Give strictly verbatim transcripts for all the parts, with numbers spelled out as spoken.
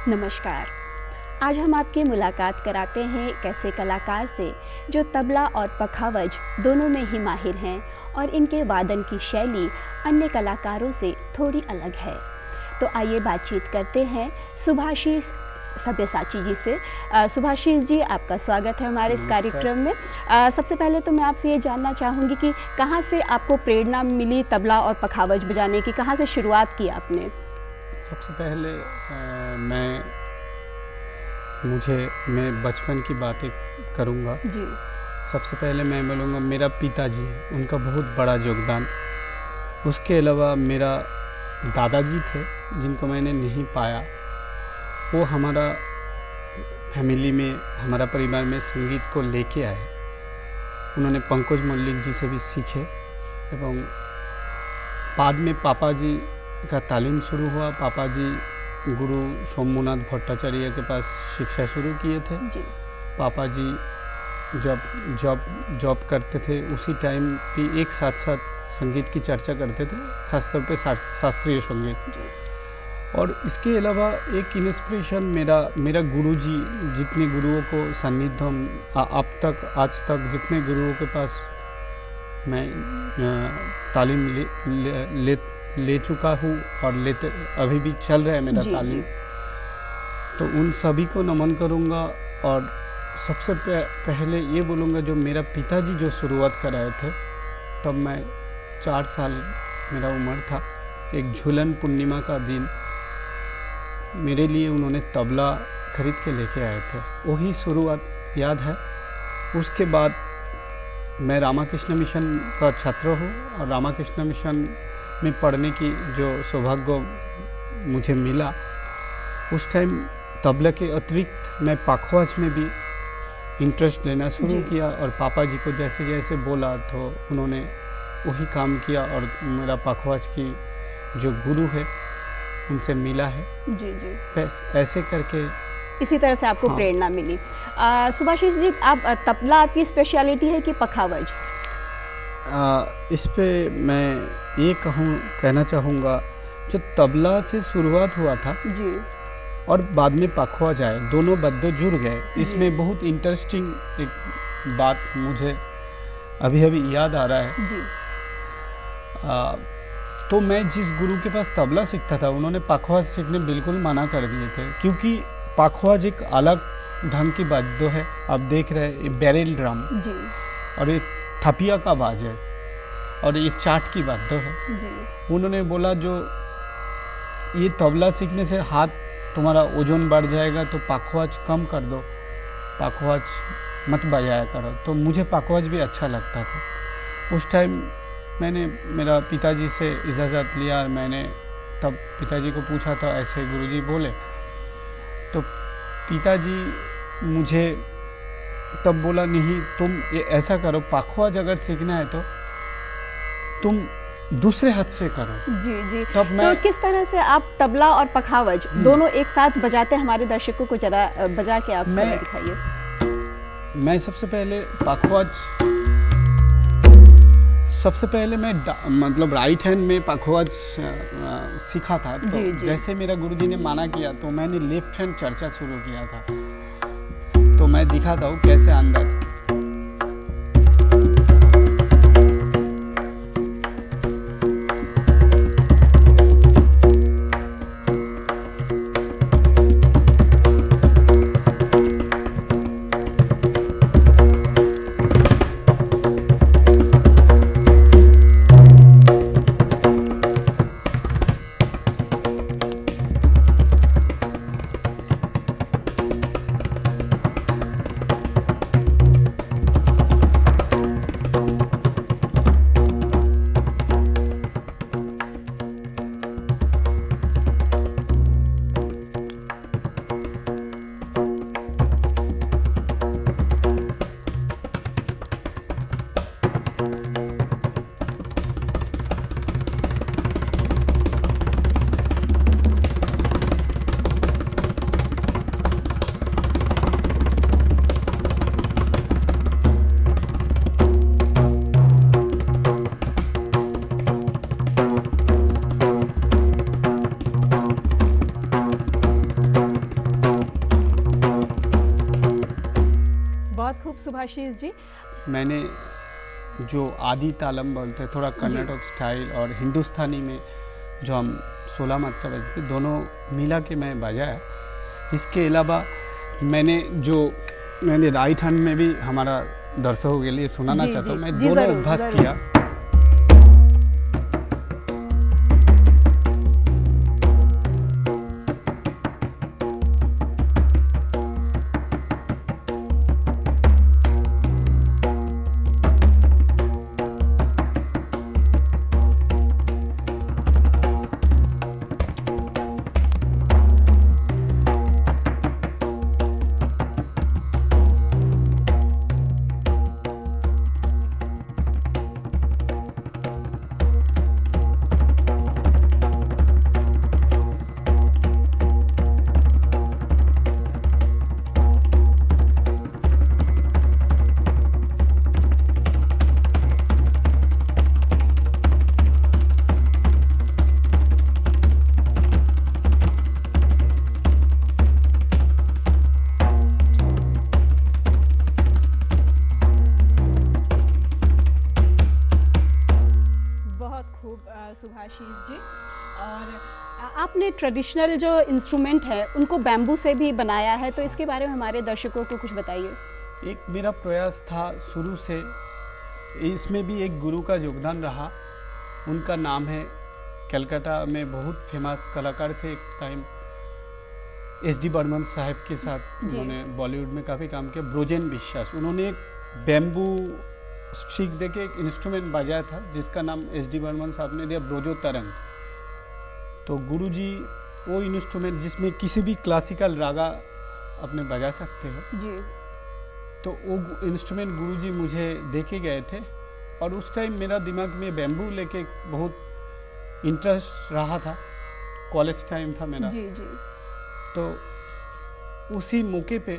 नमस्कार। आज हम आपकी मुलाकात कराते हैं एक ऐसे कलाकार से जो तबला और पखावज दोनों में ही माहिर हैं और इनके वादन की शैली अन्य कलाकारों से थोड़ी अलग है। तो आइए बातचीत करते हैं सुभाशीष सब्यसाची जी से। सुभाशीष जी, आपका स्वागत है हमारे इस कार्यक्रम में। आ, सबसे पहले तो मैं आपसे ये जानना चाहूँगी कि कहाँ से आपको प्रेरणा मिली तबला और पखावज बजाने की, कहाँ से शुरुआत की आपने? सबसे पहले आ, मैं मुझे मैं बचपन की बातें करूँगा जी। सबसे पहले मैं बोलूँगा मेरा पिताजी, उनका बहुत बड़ा योगदान। उसके अलावा मेरा दादाजी थे जिनको मैंने नहीं पाया। वो हमारा फैमिली में, हमारा परिवार में संगीत को लेके आए। उन्होंने पंकज मल्लिक जी से भी सीखे एवं बाद में पापा जी का तालीम शुरू हुआ। पापा जी गुरु सोमनाथ भट्टाचार्य के पास शिक्षा शुरू किए थे। जी। पापा जी जब जॉब जॉब करते थे उसी टाइम भी एक साथ साथ संगीत की चर्चा करते थे, खासतौर पे शास्त्रीय संगीत। और इसके अलावा एक इंस्पिरेशन मेरा मेरा गुरुजी, जितने गुरुओं को सानिध्य अब तक आज तक जितने गुरुओं के पास मैं तालीम ले, ले, ले ले चुका हूँ और लेते अभी भी चल रहा है मेरा तालीम, तो उन सभी को नमन करूँगा। और सबसे पहले ये बोलूँगा जो मेरा पिताजी जो शुरुआत कराए थे, तब मैं चार साल मेरा उम्र था। एक झूलन पूर्णिमा का दिन मेरे लिए उन्होंने तबला खरीद के लेके आए थे, वही शुरुआत याद है। उसके बाद मैं रामाकृष्ण मिशन का छात्र हूँ और रामाकृष्ण मिशन में पढ़ने की जो सौभाग्य मुझे मिला, उस टाइम तबला के अतिरिक्त मैं पखावज में भी इंटरेस्ट लेना शुरू किया। और पापा जी को जैसे जैसे बोला तो उन्होंने वही काम किया और मेरा पखावज की जो गुरु है उनसे मिला है। जी जी। ऐसे करके इसी तरह से आपको हाँ। प्रेरणा मिली। सुभाशीष जी, आप तबला आपकी स्पेशलिटी है कि पखावज? आ, इस पे मैं ये कहूँ कहना चाहूँगा, जो तबला से शुरुआत हुआ था जी और बाद में पखावज आए, दोनों बद्दो जुड़ गए। इसमें बहुत इंटरेस्टिंग एक बात मुझे अभी अभी याद आ रहा है जी। आ, तो मैं जिस गुरु के पास तबला सीखता था, उन्होंने पखावज सीखने बिल्कुल मना कर दिए थे, क्योंकि पखावज एक अलग ढंग की वाद्य है। आप देख रहे हैं, ये बैरल ड्रम जी और ये थपिया का बाज है और ये चाट की वाद्य है जी। उन्होंने बोला जो ये तबला सीखने से हाथ तुम्हारा ओजन बढ़ जाएगा, तो पखावज कम कर दो, पखावज मत बजाया करो। तो मुझे पखावज भी अच्छा लगता था। उस टाइम मैंने मेरा पिताजी से इजाज़त लिया और मैंने तब पिताजी को पूछा था, ऐसे गुरुजी बोले। तो पिताजी मुझे तब बोला, नहीं तुम ये ऐसा करो, पखावज अगर सीखना है तो तुम दूसरे हाथ से करो। जी जी। तब तो मैं किस तरह से आप तबला और पखावज दोनों एक साथ बजाते हैं? हमारे दर्शकों को जरा बजा के आप मैं दिखाइए। मैं सबसे पहले पखावज सबसे पहले मैं मतलब राइट हैंड में पखावज सीखा था। तो जी, जी। जैसे मेरा गुरुजी ने माना किया तो मैंने लेफ्ट हैंड चर्चा शुरू किया था। तो मैं दिखाता हूँ कैसे अंदर खूब सुभाषिस जी। मैंने जो आदि तालम बोलते हैं, थोड़ा कर्नाटक स्टाइल और हिंदुस्तानी में जो हम सोलह मात्रा बजते दोनों मिला के मैं बजाया। इसके अलावा मैंने जो मैंने राइट हैंड में भी हमारा दर्शकों के लिए सुनाना चाहता हूँ। मैं दोनों अभ्यास किया। सुभाषिस जी, और आपने ट्रेडिशनल जो इंस्ट्रूमेंट है उनको बैम्बू से भी बनाया है, तो इसके बारे में हमारे दर्शकों को कुछ बताइए। एक मेरा प्रयास था शुरू से, इसमें भी एक गुरु का योगदान रहा। उनका नाम है, कलकत्ता में बहुत फेमस कलाकार थे एक टाइम, एस डी बर्मन साहब के साथ उन्होंने बॉलीवुड में काफ़ी काम किया, ब्रोजेन विश्वास। उन्होंने एक बैम्बू स्ट्रिक दे के एक इंस्ट्रूमेंट बजाया था जिसका नाम एस डी बर्मन साहब ने दिया ब्रोजो तरंग। तो गुरुजी वो इंस्ट्रूमेंट जिसमें किसी भी क्लासिकल रागा अपने बजा सकते हो जी, तो वो इंस्ट्रूमेंट गुरुजी मुझे दे के गए थे। और उस टाइम मेरा दिमाग में बैम्बू लेके बहुत इंटरेस्ट रहा था, कॉलेज टाइम था मेरा जी जी। तो उसी मौके पे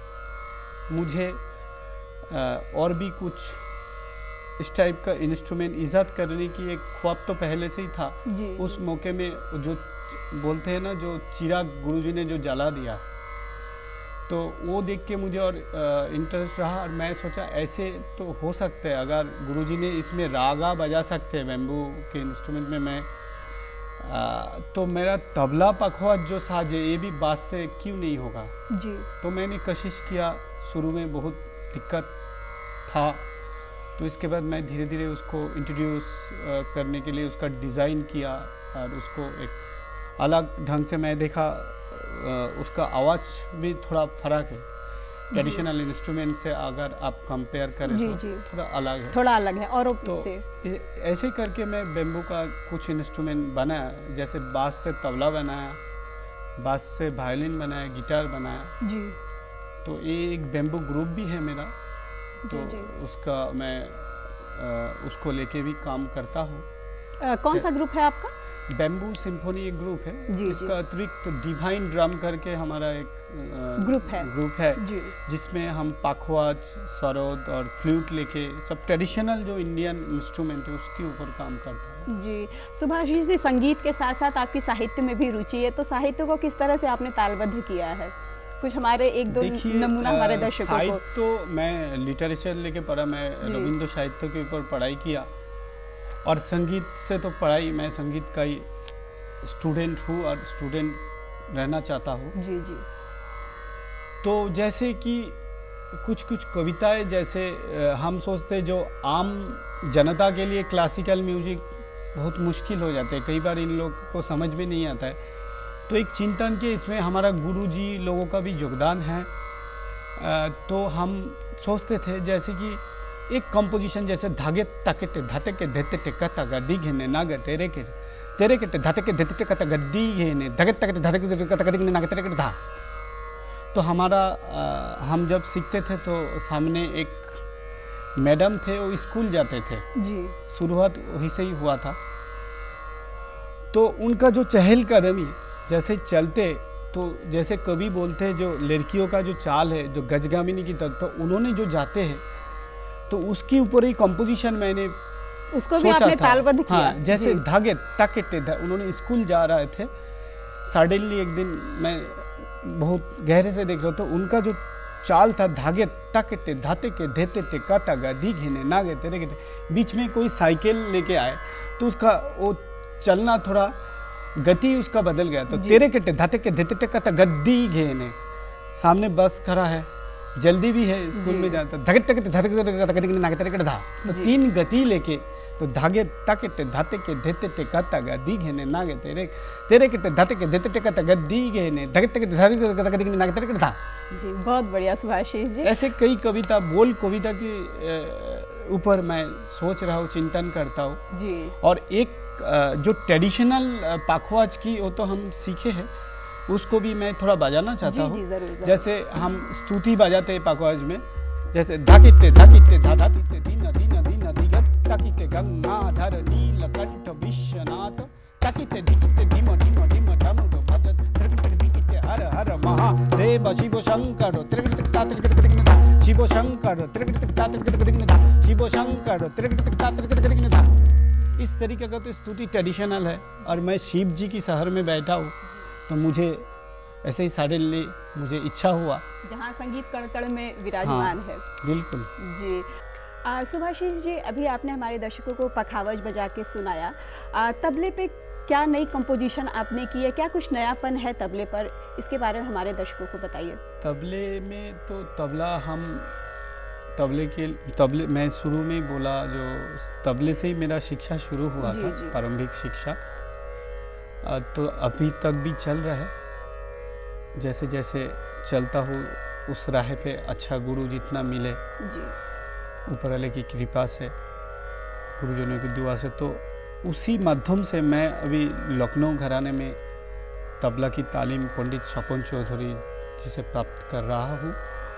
मुझे आ, और भी कुछ इस टाइप का इंस्ट्रूमेंट ईजाद करने की एक ख्वाब तो पहले से ही था। जी, उस जी। मौके में जो बोलते हैं ना, जो चिराग गुरुजी ने जो जला दिया, तो वो देख के मुझे और इंटरेस्ट रहा। और मैं सोचा ऐसे तो हो सकता है, अगर गुरुजी ने इसमें रागा बजा सकते हैं बैम्बू के इंस्ट्रूमेंट में, मैं आ, तो मेरा तबला पखवाज जो साज है ये भी बास से क्यों नहीं होगा। जी। तो मैंने कोशिश किया, शुरू में बहुत दिक्कत था, तो इसके बाद मैं धीरे धीरे उसको इंट्रोड्यूस करने के लिए उसका डिज़ाइन किया और उसको एक अलग ढंग से मैं देखा। उसका आवाज़ भी थोड़ा फ़र्क है ट्रेडिशनल इंस्ट्रूमेंट से, अगर आप कंपेयर करें जी, तो जी। थोड़ा अलग है थोड़ा अलग है और तो से ए- ऐसे करके मैं बैम्बू का कुछ इंस्ट्रूमेंट बनाया, जैसे बास से तबला बनाया, बास से वायलिन बनाया, गिटार बनाया। जी तो ये एक बैम्बू ग्रुप भी है मेरा, तो जी, जी। उसका मैं आ, उसको लेके भी काम करता हूँ। अ, कौन सा ग्रुप है आपका? बैम्बू सिम्फोनी एक ग्रुप है। जी, इसका अतिरिक्त डिवाइन ड्रम करके हमारा एक आ, ग्रुप है ग्रुप है जी जिसमें हम पाखवाज, सरोद और फ्लूट लेके सब ट्रेडिशनल जो इंडियन इंस्ट्रूमेंट है उसके ऊपर काम करता है। जी। सुभाषिस जी, संगीत के साथ साथ आपकी साहित्य में भी रुचि है, तो साहित्य को किस तरह से आपने तालबद्ध किया है? कुछ हमारे एक दो नमूना हमारे दर्शकों को। साहित्य तो मैं लिटरेचर लेके पढ़ा, मैं रविंद्र साहित्य के ऊपर पढ़ाई किया। और संगीत से तो पढ़ाई, मैं संगीत का ही स्टूडेंट हूँ और स्टूडेंट रहना चाहता हूँ। जी जी। तो जैसे कि कुछ कुछ कविताएं, जैसे हम सोचते जो आम जनता के लिए क्लासिकल म्यूजिक बहुत मुश्किल हो जाते हैं, कई बार इन लोग को समझ में नहीं आता है। तो एक चिंतन के इसमें हमारा गुरुजी लोगों का भी योगदान है। तो हम सोचते थे जैसे कि एक कंपोजिशन, जैसे धागे ताके धाते के देते टेका तागा दी घेने नाग तेरे के तेरे के धाते के देते टेका तागा दी घेने धागे ताके धाते के देते तागा दी घेने नाग तेरे के धा। तो हमारा आ, हम जब सीखते थे तो सामने एक मैडम थे, वो स्कूल जाते थे जी। शुरुआत वहीं से ही हुआ था। तो उनका जो चहल कदमी जैसे चलते, तो जैसे कवि बोलते हैं जो लड़कियों का जो चाल है, जो गजगामिनी की तरफ, तो उन्होंने जो जाते हैं तो उसके ऊपर ही कंपोजिशन मैंने उसको भी आपने तालबद्ध किया। हाँ, जैसे धागे ताके धा, उन्होंने स्कूल जा रहे थे, सडनली एक दिन मैं बहुत गहरे से देख रहा था, तो उनका जो चाल था धागे ताके धाते के धेते टे काटा गा दी घेने नागे तेरे के बीच में कोई साइकिल लेके आए तो उसका वो चलना थोड़ा गति उसका बदल गया। तो तेरे के धाते के धेते टे काटा गद्दी घेने, सामने बस खड़ा है, जल्दी भी है, स्कूल में जाता धगट तक धगट नागे तेरे के धा, तो तीन गति लेके तो धागे ताके टे धाते के धेते टे काटा गा दी घेने नागे तेरे तेरे के धाते के धेते टे काटा गद्दी घेने धगट तक धागे नागे तेरे के धा। जी बहुत बढ़िया सुभाषिस जी। ऐसे कई कविता बोल कविता के ऊपर मैं सोच रहा हूँ, चिंतन करता हूँ जी। और एक जो ट्रेडिशनल पाखवाज की वो तो हम सीखे हैं, उसको भी मैं थोड़ा बजाना चाहता हूँ। जैसे हम स्तुति बजाते हैं पाखवाज में, जैसे धाकिते धाकिते धा धाकिते दीन दीन दीन दिगत ताकिते गंगाधर नीलकंठ विश्वनाथ ताकिते दिकिते धीम धीम धीम धमुद भजत त्रिकट दिकिते हर हर महादेव शिव शंकर त्रिकट तात्रिकट दिग्नता शिव शंकर त्रिकट तात्रिकट दिग्नता शिव शंकर त्रिकट तात्रिकट दिग्नता। इस तरीके का तो स्तुति ट्रेडिशनल है। और मैं शिव जी की शहर में बैठा हूँ तो मुझे ऐसे ही सडनली मुझे इच्छा हुआ, जहाँ संगीत कण कण में विराजमान हाँ, है। बिल्कुल जी। सुभाषिस जी, अभी आपने हमारे दर्शकों को पखावज बजा के सुनाया, आ, तबले पे क्या नई कंपोजिशन आपने की है, क्या कुछ नयापन है तबले पर, इसके बारे में हमारे दर्शकों को बताइए। तबले में तो तबला हम तबले के तबले मैं शुरू में बोला जो तबले से ही मेरा शिक्षा शुरू हुआ था, प्रारंभिक शिक्षा, तो अभी तक भी चल रहा है। जैसे जैसे चलता हूँ उस राह पे अच्छा गुरु जितना मिले जी, ऊपर वाले की कृपा से, गुरुजनों की दुआ से, तो उसी माध्यम से मैं अभी लखनऊ घराने में तबला की तालीम पंडित स्वपन चौधरी जी से प्राप्त कर रहा हूँ।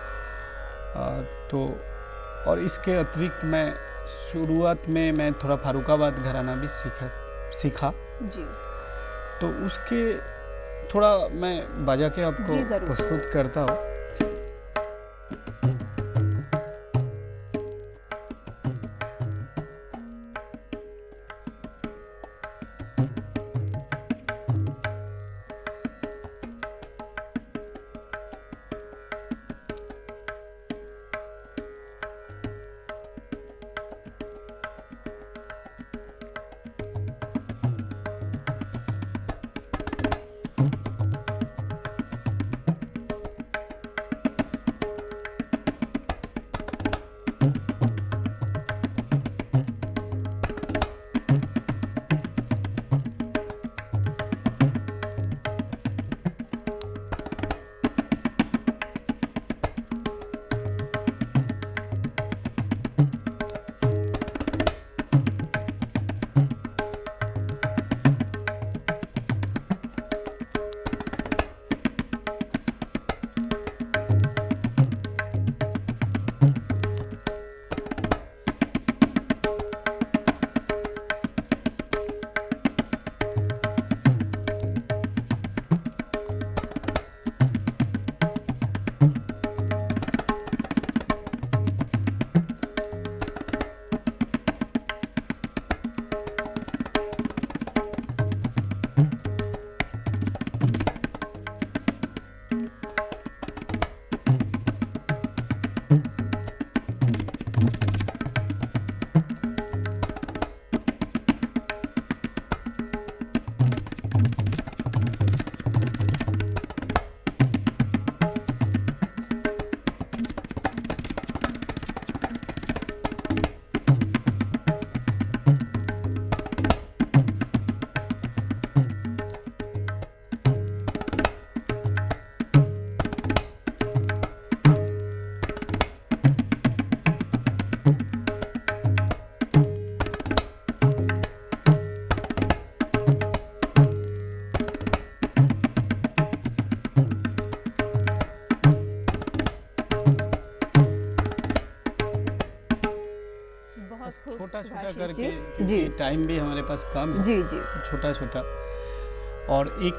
तो और इसके अतिरिक्त मैं शुरुआत में मैं थोड़ा फारुखाबाद घराना भी सीखा सीखा जी। तो उसके थोड़ा मैं बजा के आपको प्रस्तुत करता हूँ। छोटा छोटा करके, क्योंकि टाइम भी हमारे पास कम है, जी जी, छोटा छोटा। और एक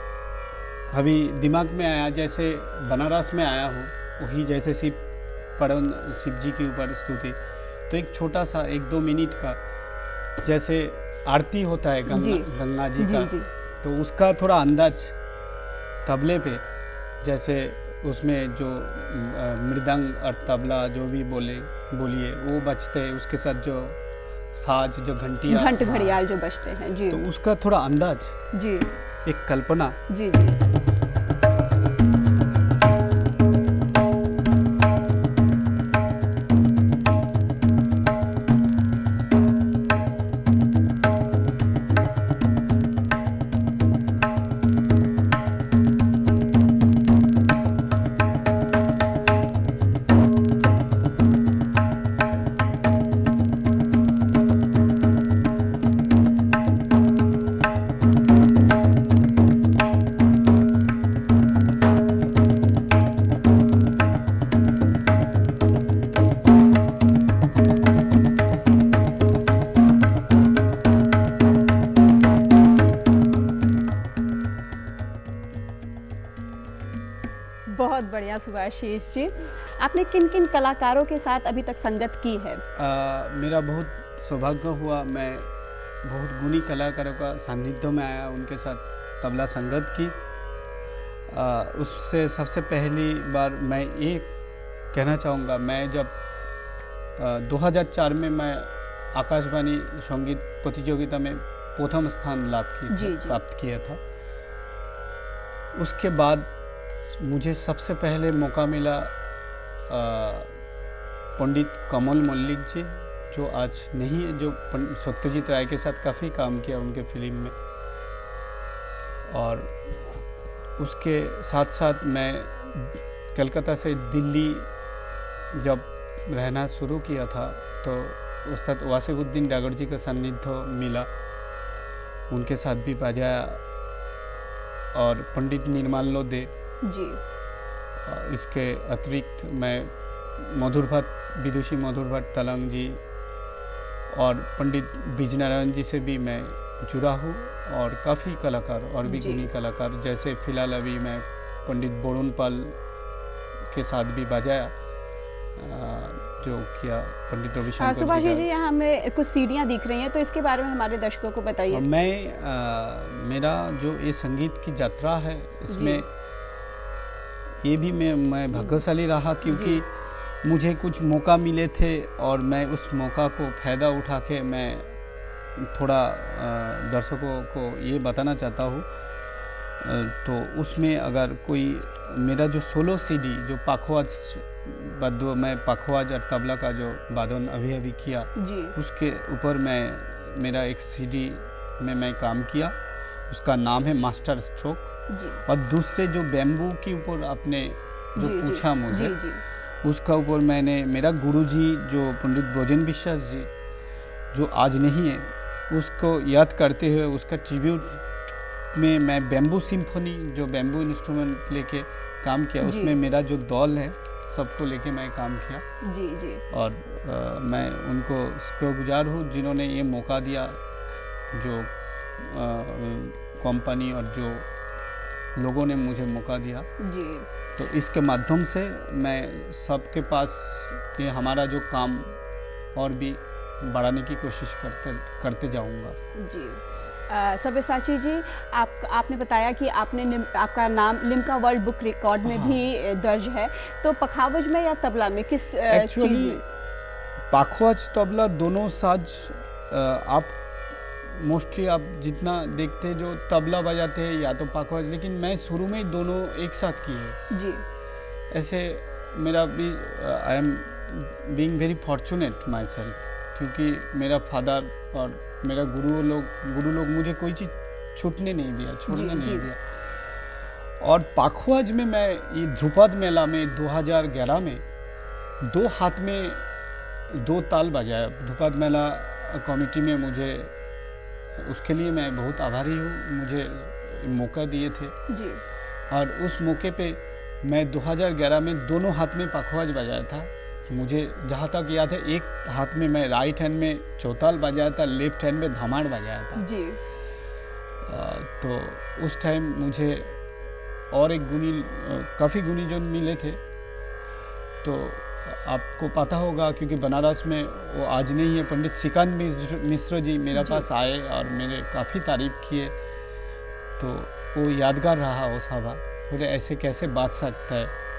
अभी दिमाग में आया, जैसे बनारस में आया हूँ, वही जैसे शिव परम शिव जी के ऊपर स्तुति, तो एक छोटा सा एक दो मिनट का जैसे आरती होता है गंगा जी, गंगा जी, जी का जी। तो उसका थोड़ा अंदाज तबले पे, जैसे उसमें जो अ, मृदंग और तबला जो भी बोले बोलिए वो बजते हैं, उसके साथ जो साज जो घंटियाँ घंट घड़ियाल जो बजते हैं जी, तो उसका थोड़ा अंदाज, जी एक कल्पना। जी जी बहुत बढ़िया सुभाषीष जी। आपने किन किन कलाकारों के साथ अभी तक संगत की है? आ, मेरा बहुत सौभाग्य हुआ, मैं बहुत गुणी कलाकारों का सानिध्य में आया, उनके साथ तबला संगत की। आ, उससे सबसे पहली बार मैं ये कहना चाहूँगा, मैं जब आ, दो हज़ार चार में मैं आकाशवाणी संगीत प्रतियोगिता में प्रथम स्थान लाभ की प्राप्त किया था। उसके बाद मुझे सबसे पहले मौका मिला पंडित कमल मल्लिक जी, जो आज नहीं है, जो सत्यजीत राय के साथ काफ़ी काम किया उनके फिल्म में। और उसके साथ साथ मैं कलकत्ता से दिल्ली जब रहना शुरू किया था तो उस्ताद वासिफुद्दीन डागर जी का सानिध्य मिला, उनके साथ भी बजाया। और पंडित निर्मल लोदे जी, इसके अतिरिक्त मैं मधुर भट्ट, विदुषी मधुर भट्ट तलंग जी और पंडित बीजनारायण जी से भी मैं जुड़ा हूँ, और काफ़ी कलाकार और भी गुणी कलाकार, जैसे फिलहाल अभी मैं पंडित बोरुन पाल के साथ भी बजाया, जो किया पंडित रविशंकर जी। सुभाषी जी, यहाँ हमें कुछ सीढ़ियाँ दिख रही हैं, तो इसके बारे में हमारे दर्शकों को बताइए। मैं आ, मेरा जो ये संगीत की यात्रा है, इसमें ये भी मैं मैं भाग्यशाली रहा, क्योंकि मुझे कुछ मौका मिले थे और मैं उस मौका को फ़ायदा उठा के मैं थोड़ा दर्शकों को ये बताना चाहता हूँ। तो उसमें अगर कोई मेरा जो सोलो सीडी जो पाखवाज बद्दो, मैं पाखवाज और तबला का जो वादन अभी अभी किया जी, उसके ऊपर मैं मेरा एक सीडी में मैं काम किया, उसका नाम है मास्टर स्ट्रोक जी। और दूसरे जो बैम्बू के ऊपर आपने जो जी, पूछा जी, मुझे जी, जी। उसका ऊपर मैंने मेरा गुरुजी जो पंडित ब्रजेन विश्वास जी जो आज नहीं है, उसको याद करते हुए उसका ट्रिब्यूट में मैं बैम्बू सिम्फनी जो बैम्बू इंस्ट्रूमेंट लेके काम किया, उसमें मेरा जो दौल है सबको लेके मैं काम किया जी जी। और आ, मैं उनको शुक्रगुजार हूँ जिन्होंने ये मौका दिया, जो कंपनी और जो लोगों ने मुझे मौका दिया जी। तो इसके माध्यम से मैं सबके पास ये हमारा जो काम और भी बढ़ाने की कोशिश करते करते जाऊंगा जी। सब्यसाची जी, आप आपने बताया कि आपने आपका नाम लिम्का वर्ल्ड बुक रिकॉर्ड में हाँ। भी दर्ज है, तो पखावज में या तबला में किस चीज़ में? पाखवाज तबला दोनों साज आप मोस्टली आप जितना देखते हैं जो तबला बजाते हैं या तो पाखवाज, लेकिन मैं शुरू में ही दोनों एक साथ किए जी। ऐसे मेरा भी I am being very fortunate myself, क्योंकि मेरा फादर और मेरा गुरु लोग गुरु लोग मुझे कोई चीज़ छूटने नहीं दिया, छोड़ने नहीं दिया। और पाखवाज में मैं ये ध्रुपद मेला में दो हज़ार ग्यारह में दो हाथ में दो ताल बजाया। ध्रुपद मेला कमेटी में मुझे उसके लिए मैं बहुत आभारी हूँ, मुझे मौका दिए थे जी। और उस मौके पे मैं दो हज़ार ग्यारह में दोनों हाथ में पाखवाज बजाया था। मुझे जहाँ तक याद है एक हाथ में मैं राइट हैंड में चौताल बजाया था, लेफ्ट हैंड में धमाड़ बजाया था जी। आ, तो उस टाइम मुझे और एक गुणी काफ़ी गुणी जो मिले थे। तो आपको पता होगा क्योंकि बनारस में वो आज नहीं है, पंडित श्रीकांत मिश्र जी मेरे पास आए और मेरे काफ़ी तारीफ किए, तो वो यादगार रहा वो सभा। बोले ऐसे कैसे बात सकता है,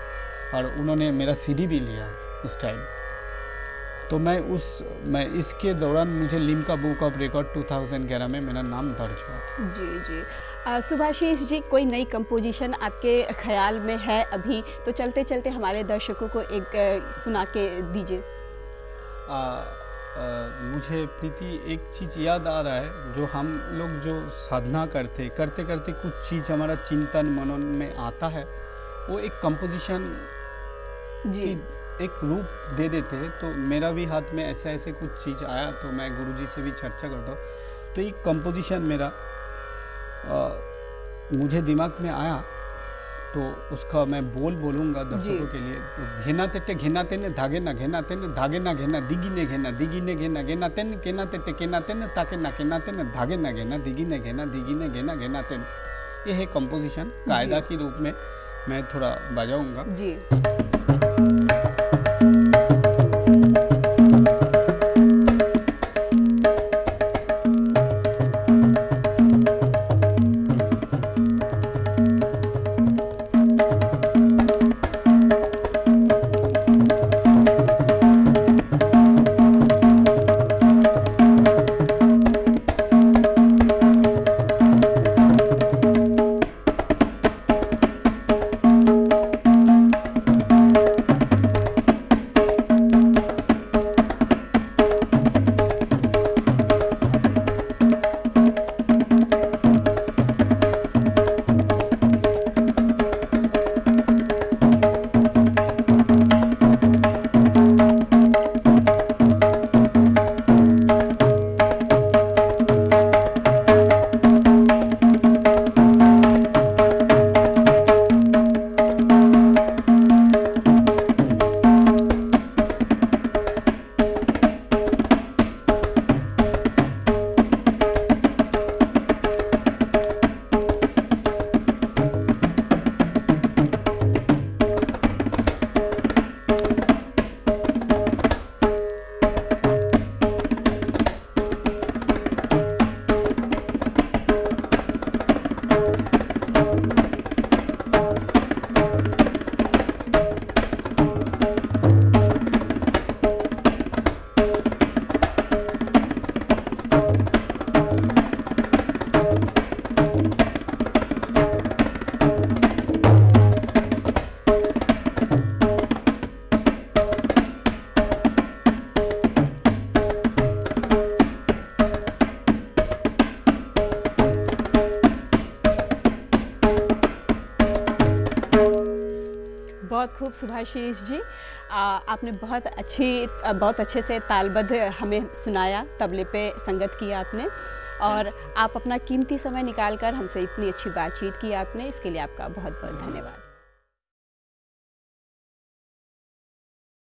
और उन्होंने मेरा सीडी भी लिया उस टाइम। तो मैं उस मैं इसके दौरान मुझे लिम्का बुक ऑफ रिकॉर्ड दो हज़ार ग्यारह में मेरा नाम दर्ज हुआ। जी जी। आ, सुभाषिस जी, कोई नई कंपोजिशन आपके ख्याल में है अभी, तो चलते चलते हमारे दर्शकों को एक आ, सुना के दीजिए। आ, आ, मुझे प्रीति एक चीज़ याद आ रहा है, जो हम लोग जो साधना करते करते करते कुछ चीज़ हमारा चिंतन मनन में आता है, वो एक कंपोजिशन जी की एक रूप दे देते हैं। तो मेरा भी हाथ में ऐसे ऐसे कुछ चीज़ आया, तो मैं गुरुजी से भी चर्चा करता हूँ। तो एक कंपोजिशन मेरा आ, मुझे दिमाग में आया, तो उसका मैं बोल बोलूँगा दर्शकों के लिए। तो घेना तेटे घेना तेने धागे ना घेना तेने धागे ना घेना दिगी ने घेना दिगी ने घेना घेना तेने केना तेटे केना तेने ताके ना केना तेने धागे ना घेना दिगी ने घेना दिगी ने घेना घेना तेने। ये है कंपोजिशन। कायदा के रूप में मैं थोड़ा बजाऊँगा जी। बहुत खूब सुभाषिस जी, आ, आपने बहुत अच्छी बहुत अच्छे से तालबद्ध हमें सुनाया, तबले पे संगत किया आपने, और आप अपना कीमती समय निकालकर हमसे इतनी अच्छी बातचीत की आपने, इसके लिए आपका बहुत बहुत धन्यवाद।